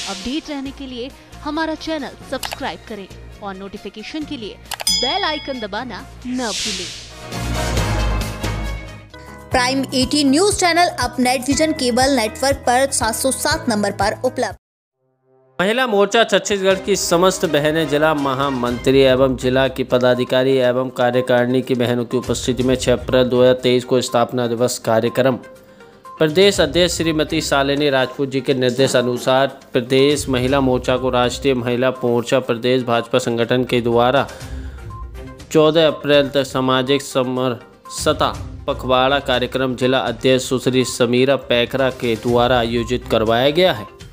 Update रहने के लिए हमारा चैनल सब्सक्राइब करें और नोटिफिकेशन के लिए बेल आइकन दबाना न भूलें। प्राइम 18 न्यूज चैनल अब नेट विजन केबल नेटवर्क पर 707 नंबर पर उपलब्ध। महिला मोर्चा छत्तीसगढ़ की समस्त बहनें, जिला महामंत्री एवं जिला की पदाधिकारी एवं कार्यकारिणी की बहनों की उपस्थिति में 6 अप्रैल 2023 को स्थापना दिवस कार्यक्रम प्रदेश अध्यक्ष श्रीमती शालिनी राजपूत जी के निर्देश अनुसार प्रदेश महिला मोर्चा को राष्ट्रीय महिला मोर्चा प्रदेश भाजपा संगठन के द्वारा 14 अप्रैल तक सामाजिक समरसता पखवाड़ा कार्यक्रम जिला अध्यक्ष सुश्री समीरा पैकरा के द्वारा आयोजित करवाया गया है।